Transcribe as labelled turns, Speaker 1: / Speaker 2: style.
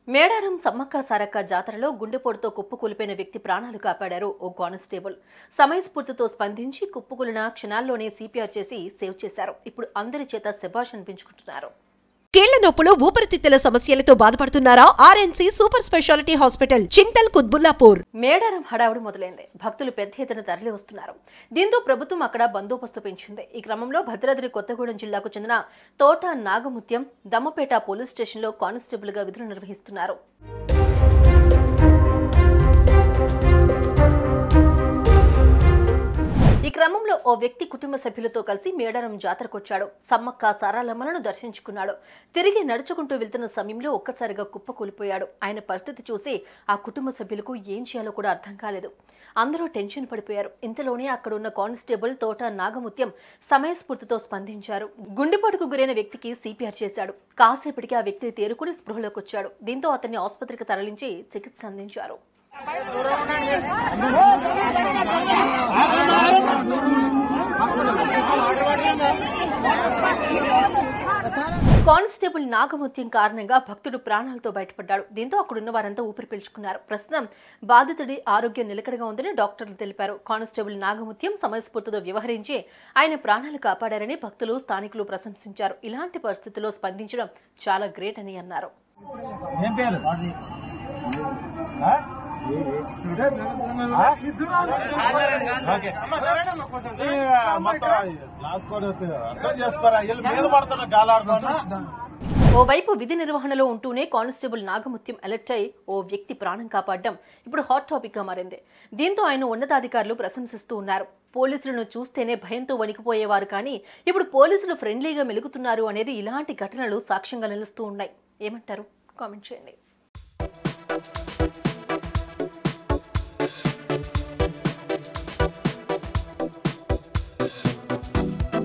Speaker 1: మేడారం సమ్మక్క సారక్క జాతరలో గుండెపోటుతో కుప్పకూలిపోయిన వ్యక్తి ప్రాణాలు కాపాడారు ఓ కానిస్టేబుల్. సమయస్ఫూర్తితో స్పందించి కుప్పకూలిన క్షణాల్లోనే సిపిఆర్ చేసి సేవ్ చేశారు. ఇప్పుడు అందరి చేత శభాష్ అనిపించుకుంటున్నారు.
Speaker 2: కీళ్ల నొప్పులు, ఊపిరితిత్తుల సమస్యలతో బాధపడుతున్నారా? RNC super speciality hospital, Chintal Kutbullapur.
Speaker 1: Medaram హడావుడి మొదలైంది. భక్తులు పెద్ద ఎత్తున తరలి వస్తున్నారు. దీంతో ప్రభుత్వం అక్కడ బందోబస్తు పెంచింది. ఈ క్రమంలో భద్రాద్రి కొత్తగూడెం జిల్లాకు చెందిన తోట నాగముత్యం దమ్మపేట పోలీస్ స్టేషన్లో కానిస్టేబుల్ గా విధులు నిర్వహిస్తున్నారు. ఈ క్రమంలో ఓ వ్యక్తి కుటుంబ సభ్యులతో కలిసి మేడారం జాతరకొచ్చాడు. సమ్మక్క సారాలమ్మలను దర్శించుకున్నాడు. తిరిగి నడుచుకుంటూ వెళ్తున్న సమయంలో ఒక్కసారిగా కుప్పకూలిపోయాడు. ఆయన పరిస్థితి చూసి ఆ కుటుంబ సభ్యులకు ఏం చేయాలో కూడా అర్థం కాలేదు. అందరూ టెన్షన్ పడిపోయారు. ఇంతలోనే అక్కడున్న కానిస్టేబుల్ తోట నాగముత్యం సమయస్ఫూర్తితో స్పందించారు. గుండెపోటుకు గురైన వ్యక్తికి సిపిఆర్ చేశాడు. కాసేపటికి ఆ వ్యక్తి తేరుకుని స్పృహలోకి వచ్చాడు. దీంతో అతన్ని ఆసుపత్రికి తరలించి చికిత్స అందించారు. కానిస్టేబుల్ నాగముత్యం కారణంగా భక్తుడు ప్రాణాలతో బయటపడ్డాడు. దీంతో అక్కడున్న వారంతా ఊపిరి పీల్చుకున్నారు. ప్రస్తుతం బాధితుడి ఆరోగ్యం నిలకడగా ఉందని డాక్టర్లు తెలిపారు. కానిస్టేబుల్ నాగముత్యం సమయస్ఫూర్తితో వ్యవహరించి ఆయన ప్రాణాలు కాపాడారని భక్తులు, స్థానికులు ప్రశంసించారు. ఇలాంటి పరిస్థితుల్లో స్పందించడం చాలా గ్రేట్ అని అన్నారు. ఓవైపు విధి నిర్వహణలో ఉంటూనే కానిస్టేబుల్ నాగముత్యం అలర్ట్ అయి ఓ వ్యక్తి ప్రాణం కాపాడడం ఇప్పుడు హాట్ టాపిక్ గా మారింది. దీంతో ఆయన ఉన్నతాధికారులు ప్రశంసిస్తూ ఉన్నారు. పోలీసులను చూస్తేనే భయంతో వణికిపోయేవారు, కానీ ఇప్పుడు పోలీసులు ఫ్రెండ్లీగా మెలుగుతున్నారు అనేది ఇలాంటి ఘటనలు సాక్ష్యంగా నిలుస్తూ ఉన్నాయి. ఏమంటారు? కామెంట్ చేయండి.